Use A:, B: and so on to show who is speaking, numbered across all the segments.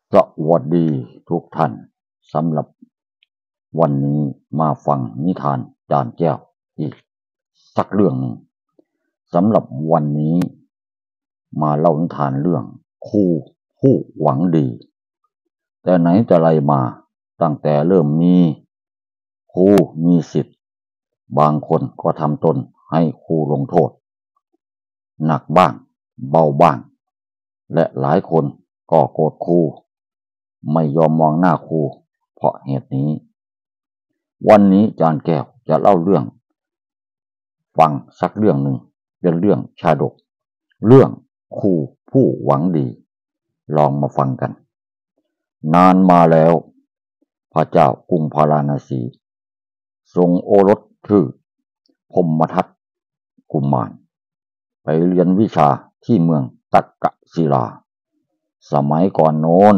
A: สวัสดีทุกท่านสำหรับวันนี้มาฟังนิทานจานแก้วอีกสักเรื่องหนึ่งสำหรับวันนี้มาเล่านิทานเรื่องครูผู้หวังดีแต่ไหนแต่ไรมาตั้งแต่เริ่มมีครูมีศิษย์บางคนก็ทำตนให้ครูลงโทษหนักบ้างเบาบ้างและหลายคนก็โกรธครูไม่ยอมมองหน้าครูเพราะเหตุนี้วันนี้จานแก้วจะเล่าเรื่องฟังสักเรื่องหนึ่งเป็นเรื่องชาดกเรื่องครูผู้หวังดีลองมาฟังกันนานมาแล้วพระเจ้ากรุงพาราณสีทรงโอรสชื่อพรหมทัตกุมารไปเรียนวิชาที่เมืองตักกศิลาสมัยก่อนโน้น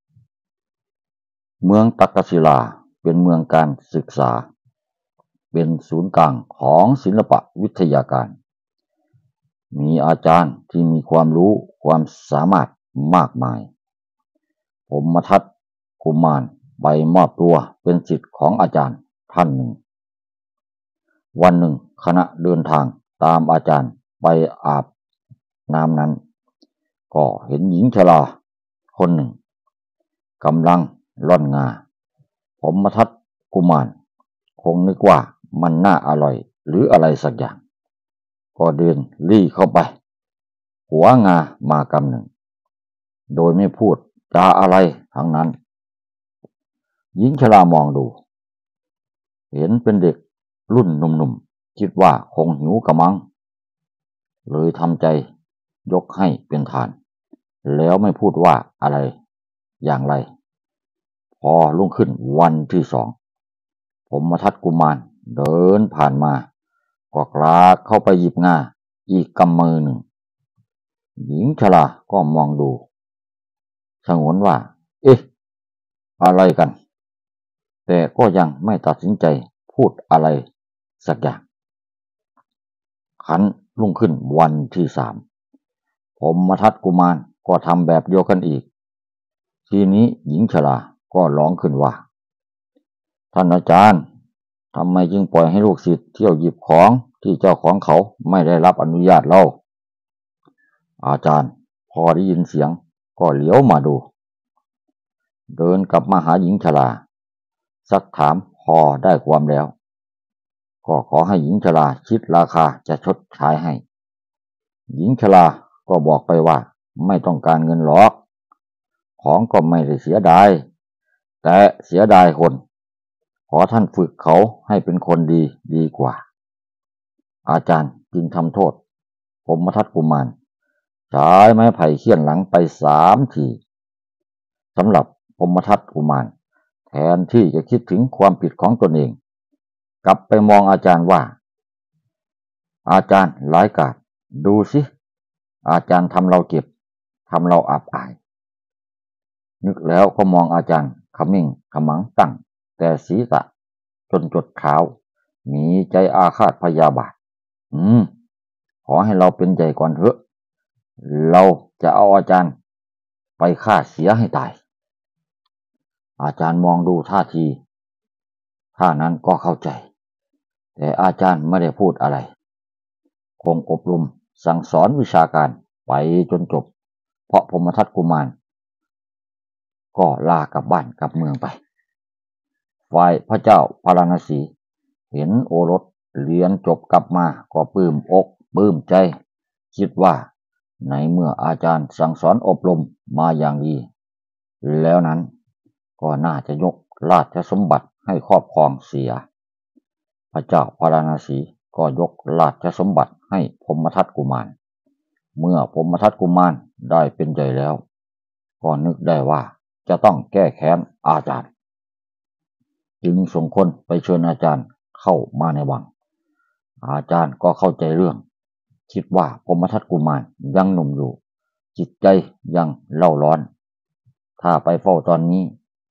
A: เมืองตักกศิลาเป็นเมืองการศึกษาเป็นศูนย์กลางของศิลปวิทยาการมีอาจารย์ที่มีความรู้ความสามารถมากมายพรหมทัตกุมารไปมอบตัวเป็นศิษย์ของอาจารย์ท่านหนึ่งวันหนึ่งขณะเดินทางตามอาจารย์ไปอาบน้ำนั้นก็เห็นหญิงชราคนหนึ่งกำลังร่อนงาพรหมทัตกุมารคงนึกว่ามันน่าอร่อยหรืออะไรสักอย่างก็เดินลี้เข้าไปหัวงามากำหนึ่งโดยไม่พูดจาอะไรทั้งนั้นหญิงชรามองดูเห็นเป็นเด็กรุ่นหนุ่มๆคิดว่าคงหิวกะมังเลยทำใจยกให้เป็นทานแล้วไม่พูดว่าอะไรอย่างไรพอรุ่งขึ้นวันที่สองพรหมทัตกุมารเดินผ่านมาก็กลากเข้าไปหยิบงาอีกกำมือหนึ่งหญิงชราก็มองดูฉงนว่าเอ๊ะอะไรกันแต่ก็ยังไม่ตัดสินใจพูดอะไรสักอย่างขันรุ่งขึ้นวันที่สามพรหมทัตกุมารก็ทำแบบเดียวกันอีกทีนี้หญิงชราก็ร้องขึ้นว่าท่านอาจารย์ทำไมจึงปล่อยให้ลูกศิษย์เที่ยวหยิบของที่เจ้าของเขาไม่ได้รับอนุญาตเล่าอาจารย์พอได้ยินเสียงก็เหลียวมาดูเดินกลับมาหาหญิงชราซักถามพอได้ความแล้วก็ขอให้หญิงชราคิดราคาจะชดใช้ให้หญิงชราก็บอกไปว่าไม่ต้องการเงินหรอกของก็ไม่ได้เสียดายแต่เสียดายคนขอท่านฝึกเขาให้เป็นคนดีดีกว่าอาจารย์จึงทำโทษพรหมทัตกุมารใช้ไม้ไผ่เฆี่ยนหลังไป3 ทีสำหรับพรหมทัตกุมารแทนที่จะคิดถึงความผิดของตนเองกลับไปมองอาจารย์ว่าอาจารย์ร้ายกาจดูสิอาจารย์ทำเราเจ็บทำเราอับอายนึกแล้วก็มองอาจารย์ขมิ่งขมังตั้งแต่ศีรษะจนจดเท้ามีใจอาฆาตพยาบาทขอให้เราเป็นใหญ่ก่อนเถอะเราจะเอาอาจารย์ไปฆ่าเสียให้ตายอาจารย์มองดูท่านั้นก็เข้าใจแต่อาจารย์ไม่ได้พูดอะไรคงอบรมสั่งสอนวิชาการไปจนจบเพราะพรหมทัตกุมารก็ลากลับบ้านกลับเมืองไปฝ่ายพระเจ้าพาราณสีเห็นโอรสเรียนจบกลับมาก็ปลื้มอกปลื้มใจคิดว่าในเมื่ออาจารย์สั่งสอนอบรมมาอย่างดีแล้วนั้นก็น่าจะยกราชสมบัติให้ครอบครองเสียพระเจ้าพาราณสีก็ยกราชสมบัติให้พรหมทัตกุมารเมื่อพรหมทัตกุมารได้เป็นใหญ่แล้วก็นึกได้ว่าจะต้องแก้แค้นอาจารย์จึงส่งคนไปเชิญอาจารย์เข้ามาในวังอาจารย์ก็เข้าใจเรื่องคิดว่าพรหมทัตกุมารยังหนุ่มอยู่จิตใจยังเล่าร้อนถ้าไปเฝ้าตอนนี้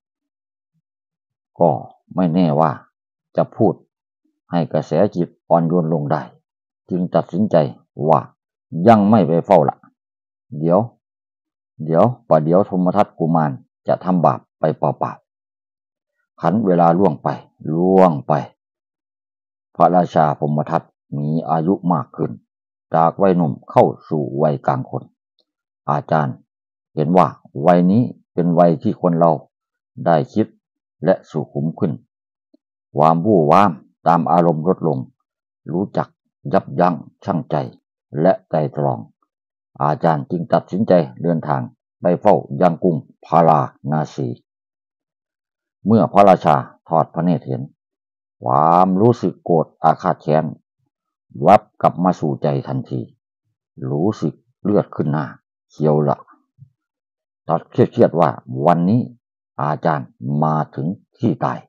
A: ก็ไม่แน่ว่าจะพูดให้กระแสจิตอ่อนโยนลงได้จึงตัดสินใจว่ายังไม่ไปเฝ้าละเดี๋ยวพรหมทัตกุมารจะทำบาปไปเปล่าๆขันเวลาล่วงไปพระราชาพรหมทัตมีอายุมากขึ้นจากวัยหนุ่มเข้าสู่วัยกลางคนอาจารย์เห็นว่าวัยนี้เป็นวัยที่คนเราได้คิดและสุขุมขึ้นความวู่วามตามอารมณ์ลดลงรู้จักยับยั้งชั่งใจและไตร่ตรองอาจารย์จึงตัดสินใจเดินทางไปเฝ้ายังกรุงพาราณสีเมื่อพระราชาทอดพระเนตรเห็นความรู้สึกโกรธอาฆาตแค้นวับกลับมาสู่ใจทันทีรู้สึกเลือดขึ้นหน้าเขียวละตัดเครียดว่าวันนี้อาจารย์มาถึงที่ตาย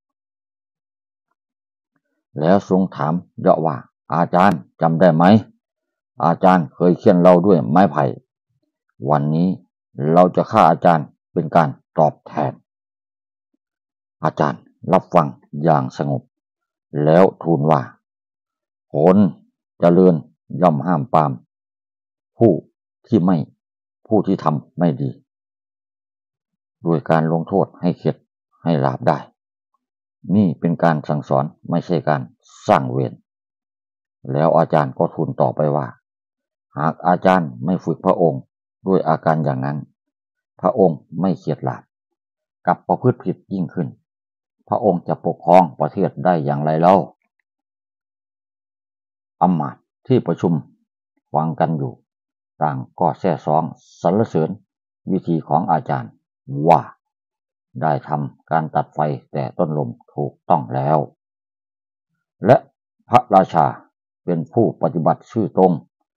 A: แล้วทรงถามเยาะว่าอาจารย์จำได้ไหมอาจารย์เคยเคี่ยนเราด้วยไม้ไผ่วันนี้เราจะฆ่าอาจารย์เป็นการตอบแทนอาจารย์รับฟังอย่างสงบแล้วทูลว่าผลเจริญย่อมห้ามปรามผู้ผู้ที่ทำไม่ดีโดยการลงโทษให้เข็ดให้หลาบได้นี่เป็นการสั่งสอนไม่ใช่การสร้างเวรแล้วอาจารย์ก็ทูลต่อไปว่าหากอาจารย์ไม่ฝึกพระองค์ด้วยอาการอย่างนั้นพระองค์ไม่เข็ดหลาบกลับประพฤติผิดยิ่งขึ้นพระองค์จะปกครองประเทศได้อย่างไรเล่าอำมาตย์ที่ประชุมฟังกันอยู่ต่างก็แซ่ซ้องสรรเสริญวิธีของอาจารย์ว่าได้ทำการตัดไฟแต่ต้นลมถูกต้องแล้วและพระราชาเป็นผู้ปฏิบัติซื่อตรง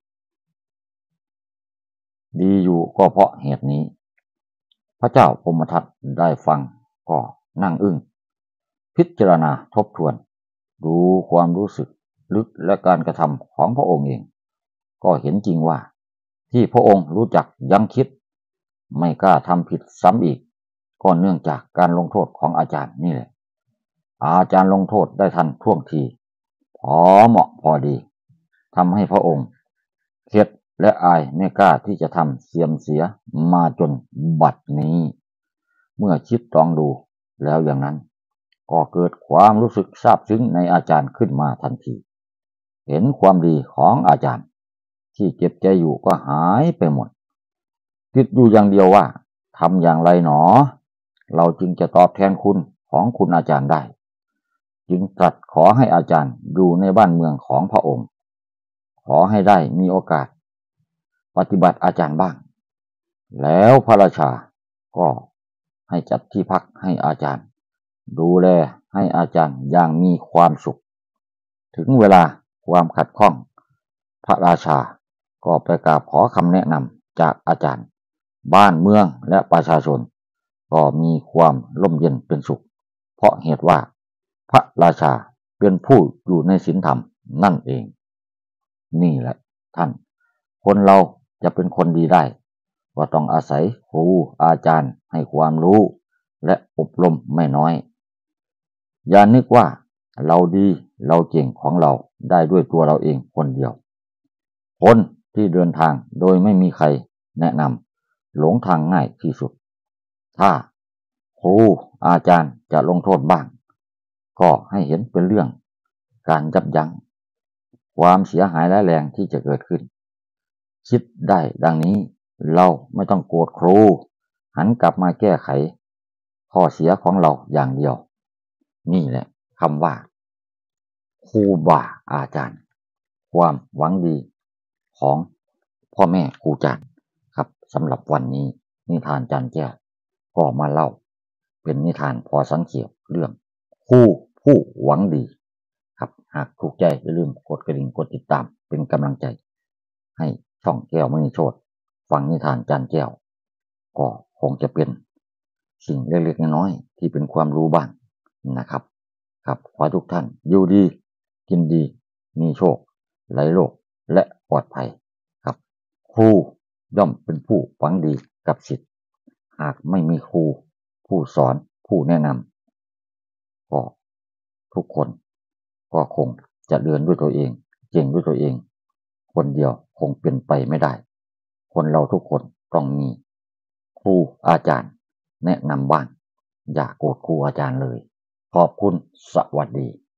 A: ดีอยู่ก็เพราะเหตุนี้พระเจ้าพรหมทัตได้ฟังก็นั่งอึ้งพิจารณาทบทวนดูความรู้สึกลึกและการกระทำของพระองค์เองก็เห็นจริงว่าที่พระองค์รู้จักยั้งคิดไม่กล้าทำผิดซ้ำอีกก็เนื่องจากการลงโทษของอาจารย์นี่แหละอาจารย์ลงโทษได้ทันท่วงทีพอเหมาะพอดีทำให้พระองค์เข็ดและอายไม่กล้าที่จะทำเสียมเสียมาจนบัดนี้เมื่อคิดตรองดูแล้วอย่างนั้นก็เกิดความรู้สึกซาบซึ้งในอาจารย์ขึ้นมาทันทีเห็นความดีของอาจารย์ที่เจ็บใจอยู่ก็หายไปหมดคิดอยู่อย่างเดียวว่าทำอย่างไรหนอเราจึงจะตอบแทนคุณของคุณอาจารย์ได้จึงตรัสขอให้อาจารย์อยู่ในบ้านเมืองของพระองค์ขอให้ได้มีโอกาสปฏิบัติอาจารย์บ้างแล้วพระราชาก็ให้จัดที่พักให้อาจารย์ดูแลให้อาจารย์อย่างมีความสุขถึงเวลาความขัดข้องพระราชาก็ไปกราบขอคำแนะนำจากอาจารย์บ้านเมืองและประชาชนก็มีความร่มเย็นเป็นสุขเพราะเหตุว่าพระราชาเป็นผู้อยู่ในศีลธรรมนั่นเองนี่แหละท่านคนเราจะเป็นคนดีได้ก็ต้องอาศัยครูอาจารย์ให้ความรู้และอบรมไม่น้อยอย่านึกว่าเราดีเราเก่งของเราได้ด้วยตัวเราเองคนเดียวคนที่เดินทางโดยไม่มีใครแนะนำหลงทางง่ายที่สุดถ้าครูอาจารย์จะลงโทษบ้างก็ให้เห็นเป็นเรื่องการยับยั้งความเสียหายร้ายแรงที่จะเกิดขึ้นคิดได้ดังนี้เราไม่ต้องโกรธครูหันกลับมาแก้ไขข้อเสียของเราอย่างเดียวนี่แหละคำว่าครูบาอาจารย์ความหวังดีของพ่อแม่ครูอาจารย์ครับสำหรับวันนี้นิทานจันแก้วก็มาเล่าเป็นนิทานพอสังเขปเรื่องครูผู้หวังดีครับหากถูกใจอย่าลืมกดกระดิ่งกดติดตามเป็นกำลังใจให้ช่องแก้วมณีโชติฟังนิทานจันแก้วก็คงจะเป็นสิ่งเล็กๆน้อยๆที่เป็นความรู้บ้างนะครับครับขอทุกท่านอยู่ดีกินดีมีโชคไร้โรคและปลอดภัยครับครูย่อมเป็นผู้หวังดีกับศิษย์หากไม่มีครูผู้สอนผู้แนะนำก็ทุกคนก็คงจะเดินด้วยตัวเองเก่งด้วยตัวเองคนเดียวคงเป็นไปไม่ได้คนเราทุกคนต้องมีครูอาจารย์แนะนำบ้างอย่าโกรธครูอาจารย์เลยขอบคุณสวัสดี